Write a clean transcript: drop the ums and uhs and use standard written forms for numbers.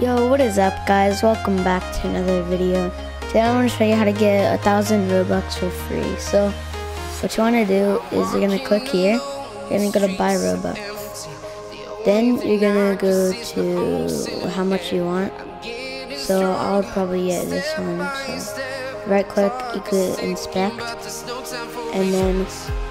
Yo, what is up guys? Welcome back to another video. Today I want to show you how to get 1,000 Robux for free. So what you want to do is you're going to click here. You're going to go to buy Robux. Then you're going to go to how much you want. So I'll probably get this one. So right click, you could inspect, and then